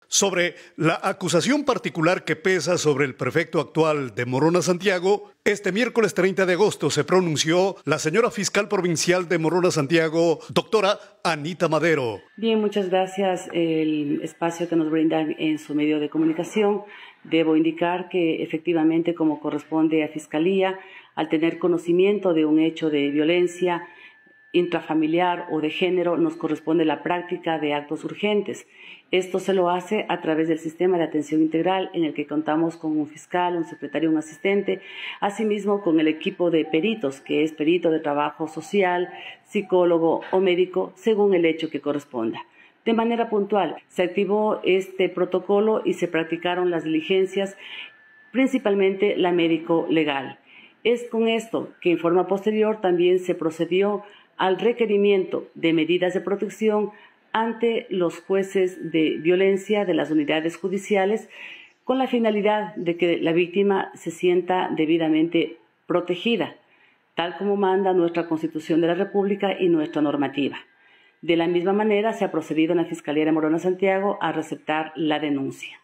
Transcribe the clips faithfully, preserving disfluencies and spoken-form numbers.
Sobre la acusación particular que pesa sobre el prefecto actual de Morona Santiago, este miércoles treinta de agosto se pronunció la señora fiscal provincial de Morona Santiago, doctora Anita Madero. Bien, muchas gracias. El espacio que nos brindan en su medio de comunicación. Debo indicar que efectivamente, como corresponde a Fiscalía, al tener conocimiento de un hecho de violencia intrafamiliar o de género, nos corresponde la práctica de actos urgentes. Esto se lo hace a través del sistema de atención integral en el que contamos con un fiscal, un secretario, un asistente, asimismo con el equipo de peritos, que es perito de trabajo social, psicólogo o médico, según el hecho que corresponda. De manera puntual, se activó este protocolo y se practicaron las diligencias, principalmente la médico-legal. Es con esto que en forma posterior también se procedió al requerimiento de medidas de protección ante los jueces de violencia de las unidades judiciales, con la finalidad de que la víctima se sienta debidamente protegida, tal como manda nuestra Constitución de la República y nuestra normativa. De la misma manera, se ha procedido en la Fiscalía de Morona Santiago a receptar la denuncia.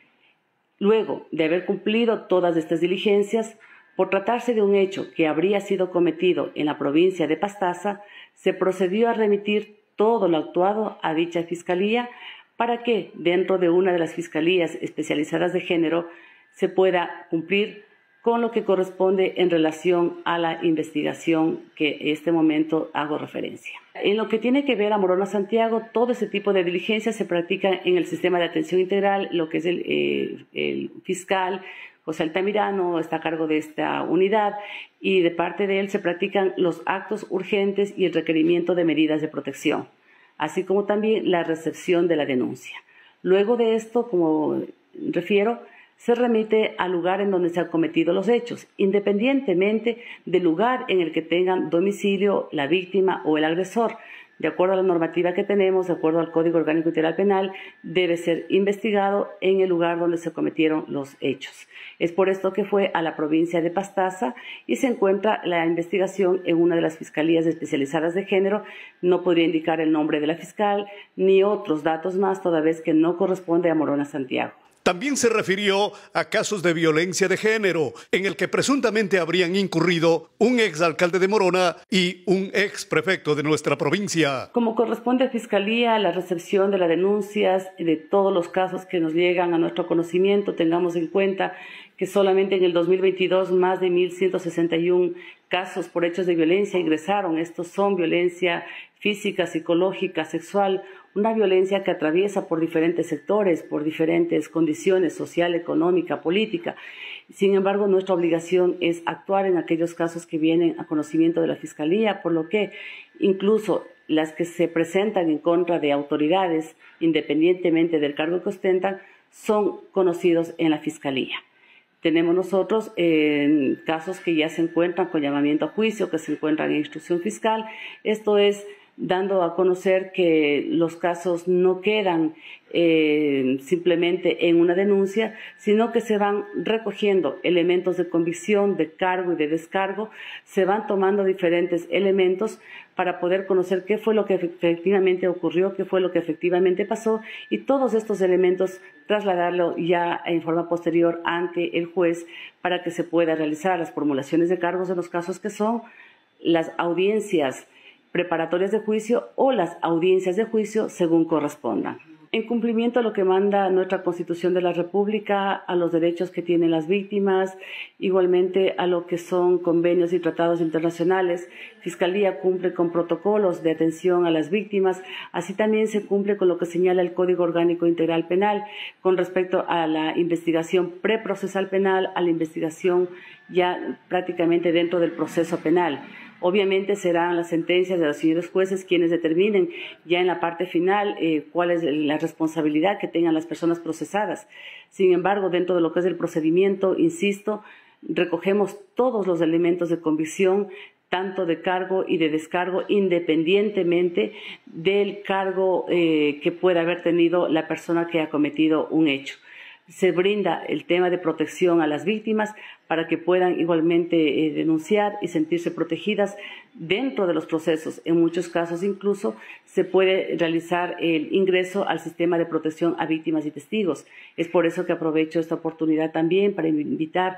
Luego de haber cumplido todas estas diligencias, por tratarse de un hecho que habría sido cometido en la provincia de Pastaza, se procedió a remitir todo lo actuado a dicha Fiscalía para que, dentro de una de las Fiscalías especializadas de género, se pueda cumplir con lo que corresponde en relación a la investigación que en este momento hago referencia. En lo que tiene que ver a Morona Santiago, todo ese tipo de diligencias se practica en el sistema de atención integral, lo que es el, eh, el fiscal José Altamirano está a cargo de esta unidad y de parte de él se practican los actos urgentes y el requerimiento de medidas de protección, así como también la recepción de la denuncia. Luego de esto, como refiero, se remite al lugar en donde se han cometido los hechos, independientemente del lugar en el que tengan domicilio la víctima o el agresor. De acuerdo a la normativa que tenemos, de acuerdo al Código Orgánico Integral Penal, debe ser investigado en el lugar donde se cometieron los hechos. Es por esto que fue a la provincia de Pastaza y se encuentra la investigación en una de las fiscalías especializadas de género. No podría indicar el nombre de la fiscal ni otros datos más, toda vez que no corresponde a Morona Santiago. También se refirió a casos de violencia de género, en el que presuntamente habrían incurrido un exalcalde de Morona y un exprefecto de nuestra provincia. Como corresponde a Fiscalía, la recepción de las denuncias y de todos los casos que nos llegan a nuestro conocimiento, tengamos en cuenta que solamente en el dos mil veintidós más de mil ciento sesenta y uno casos por hechos de violencia ingresaron. Estos son violencia física, psicológica, sexual, una violencia que atraviesa por diferentes sectores, por diferentes condiciones social, económica, política. Sin embargo, nuestra obligación es actuar en aquellos casos que vienen a conocimiento de la Fiscalía, por lo que incluso las que se presentan en contra de autoridades, independientemente del cargo que ostentan, son conocidos en la Fiscalía. Tenemos nosotros eh, casos que ya se encuentran con llamamiento a juicio, que se encuentran en instrucción fiscal. Esto es dando a conocer que los casos no quedan eh, simplemente en una denuncia, sino que se van recogiendo elementos de convicción, de cargo y de descargo, se van tomando diferentes elementos para poder conocer qué fue lo que efectivamente ocurrió, qué fue lo que efectivamente pasó, y todos estos elementos trasladarlo ya en forma posterior ante el juez para que se pueda realizar las formulaciones de cargos en los casos que son las audiencias preparatorias de juicio o las audiencias de juicio según correspondan. En cumplimiento a lo que manda nuestra Constitución de la República, a los derechos que tienen las víctimas, igualmente a lo que son convenios y tratados internacionales, Fiscalía cumple con protocolos de atención a las víctimas, así también se cumple con lo que señala el Código Orgánico Integral Penal con respecto a la investigación preprocesal penal, a la investigación ya prácticamente dentro del proceso penal. Obviamente serán las sentencias de los señores jueces quienes determinen ya en la parte final eh, cuál es la responsabilidad que tengan las personas procesadas. Sin embargo, dentro de lo que es el procedimiento, insisto, recogemos todos los elementos de convicción, tanto de cargo y de descargo, independientemente del cargo eh, que pueda haber tenido la persona que ha cometido un hecho. se brinda el tema de protección a las víctimas para que puedan igualmente eh, denunciar y sentirse protegidas dentro de los procesos. En muchos casos incluso se puede realizar el ingreso al sistema de protección a víctimas y testigos. Es por eso que aprovecho esta oportunidad también para invitar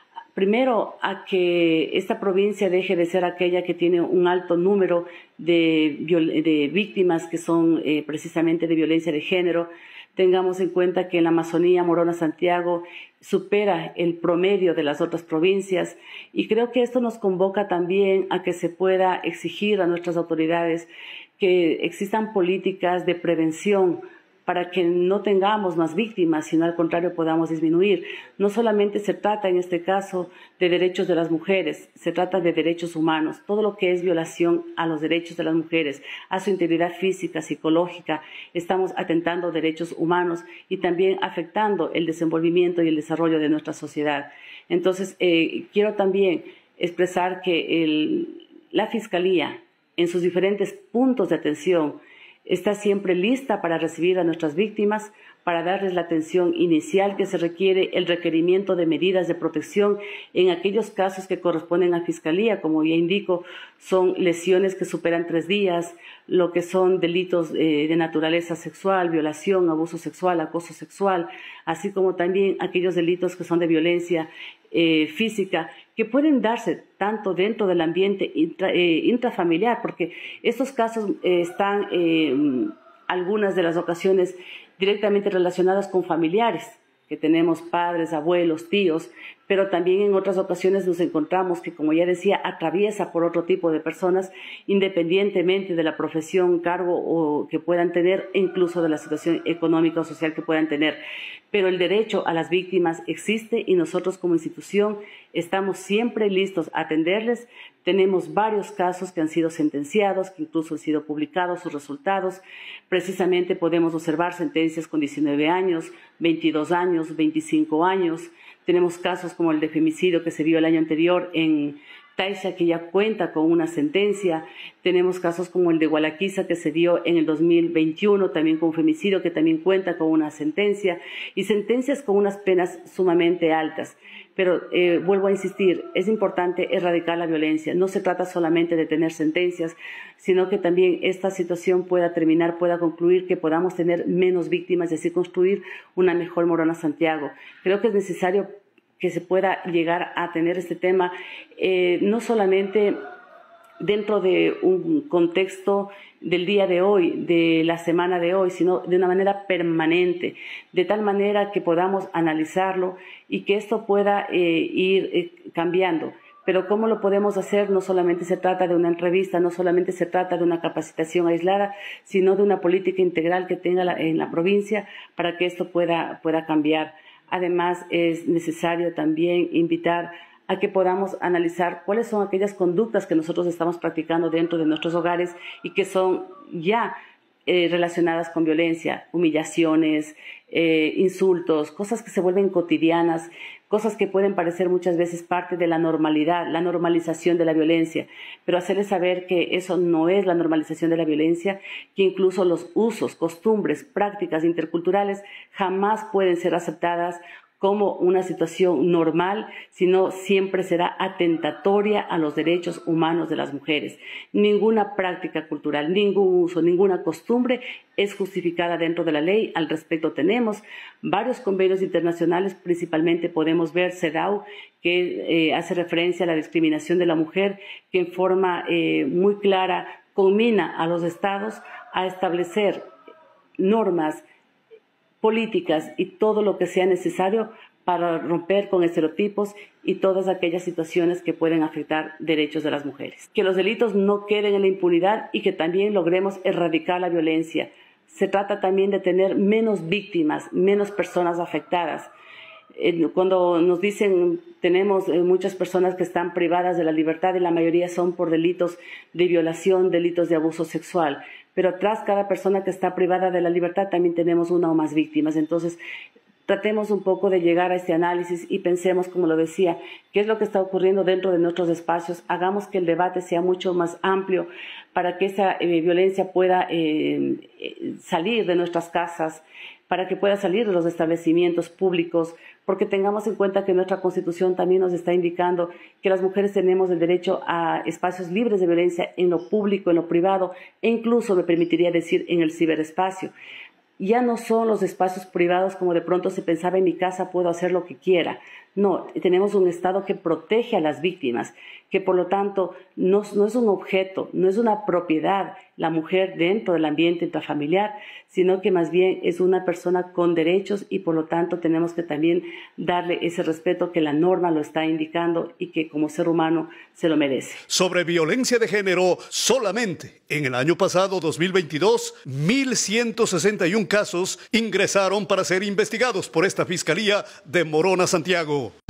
primero a que esta provincia deje de ser aquella que tiene un alto número de, de víctimas que son eh, precisamente de violencia de género. Tengamos en cuenta que en la Amazonía, Morona Santiago supera el promedio de las otras provincias y creo que esto nos convoca también a que se pueda exigir a nuestras autoridades que existan políticas de prevención para que no tengamos más víctimas, sino al contrario podamos disminuir. No solamente se trata en este caso de derechos de las mujeres, se trata de derechos humanos. Todo lo que es violación a los derechos de las mujeres, a su integridad física, psicológica, estamos atentando derechos humanos y también afectando el desenvolvimiento y el desarrollo de nuestra sociedad. Entonces, eh, quiero también expresar que el, la Fiscalía, en sus diferentes puntos de atención, está siempre lista para recibir a nuestras víctimas, para darles la atención inicial que se requiere, el requerimiento de medidas de protección en aquellos casos que corresponden a Fiscalía, como ya indico, son lesiones que superan tres días, lo que son delitos eh, de naturaleza sexual, violación, abuso sexual, acoso sexual, así como también aquellos delitos que son de violencia eh, física, que pueden darse tanto dentro del ambiente intra, eh, intrafamiliar, porque estos casos eh, están, eh, algunas de las ocasiones, directamente relacionadas con familiares, que tenemos padres, abuelos, tíos, pero también en otras ocasiones nos encontramos que, como ya decía, atraviesa por otro tipo de personas, independientemente de la profesión, cargo o que puedan tener, e incluso de la situación económica o social que puedan tener. Pero el derecho a las víctimas existe y nosotros como institución estamos siempre listos a atenderles. Tenemos varios casos que han sido sentenciados, que incluso han sido publicados sus resultados. Precisamente podemos observar sentencias con diecinueve años, veintidós años, veinticinco años. Tenemos casos como el de femicidio que se vio el año anterior en Taiza, que ya cuenta con una sentencia. Tenemos casos como el de Gualaquiza, que se dio en el dos mil veintiuno, también con femicidio, que también cuenta con una sentencia, y sentencias con unas penas sumamente altas. Pero eh, vuelvo a insistir, es importante erradicar la violencia. No se trata solamente de tener sentencias, sino que también esta situación pueda terminar, pueda concluir, que podamos tener menos víctimas y así construir una mejor Morona Santiago. Creo que es necesario que se pueda llegar a tener este tema, eh, no solamente dentro de un contexto del día de hoy, de la semana de hoy, sino de una manera permanente, de tal manera que podamos analizarlo y que esto pueda eh, ir eh, cambiando. Pero ¿cómo lo podemos hacer? No solamente se trata de una entrevista, no solamente se trata de una capacitación aislada, sino de una política integral que tenga la, en la provincia para que esto pueda, pueda cambiar. Además, es necesario también invitar a que podamos analizar cuáles son aquellas conductas que nosotros estamos practicando dentro de nuestros hogares y que son ya eh, relacionadas con violencia, humillaciones, eh, insultos, cosas que se vuelven cotidianas, cosas que pueden parecer muchas veces parte de la normalidad, la normalización de la violencia, pero hacerles saber que eso no es la normalización de la violencia, que incluso los usos, costumbres, prácticas interculturales jamás pueden ser aceptadas como una situación normal, sino siempre será atentatoria a los derechos humanos de las mujeres. Ninguna práctica cultural, ningún uso, ninguna costumbre es justificada dentro de la ley. Al respecto tenemos varios convenios internacionales, principalmente podemos ver CEDAW, que eh, hace referencia a la discriminación de la mujer, que en forma eh, muy clara conmina a los estados a establecer normas, políticas y todo lo que sea necesario para romper con estereotipos y todas aquellas situaciones que pueden afectar derechos de las mujeres. Que los delitos no queden en la impunidad y que también logremos erradicar la violencia. Se trata también de tener menos víctimas, menos personas afectadas. Cuando nos dicen tenemos muchas personas que están privadas de la libertad y la mayoría son por delitos de violación, delitos de abuso sexual. Pero tras cada persona que está privada de la libertad también tenemos una o más víctimas. Entonces, tratemos un poco de llegar a este análisis y pensemos, como lo decía, qué es lo que está ocurriendo dentro de nuestros espacios. Hagamos que el debate sea mucho más amplio para que esa eh, violencia pueda eh, salir de nuestras casas, para que pueda salir de los establecimientos públicos, porque tengamos en cuenta que nuestra Constitución también nos está indicando que las mujeres tenemos el derecho a espacios libres de violencia en lo público, en lo privado, e incluso, me permitiría decir, en el ciberespacio. Ya no son los espacios privados como de pronto se pensaba: en mi casa puedo hacer lo que quiera. No, tenemos un Estado que protege a las víctimas, que por lo tanto no, no es un objeto, no es una propiedad la mujer dentro del ambiente intrafamiliar, sino que más bien es una persona con derechos, y por lo tanto tenemos que también darle ese respeto que la norma lo está indicando y que como ser humano se lo merece. Sobre violencia de género, solamente en el año pasado, dos mil veintidós, mil ciento sesenta y uno casos ingresaron para ser investigados por esta Fiscalía de Morona Santiago.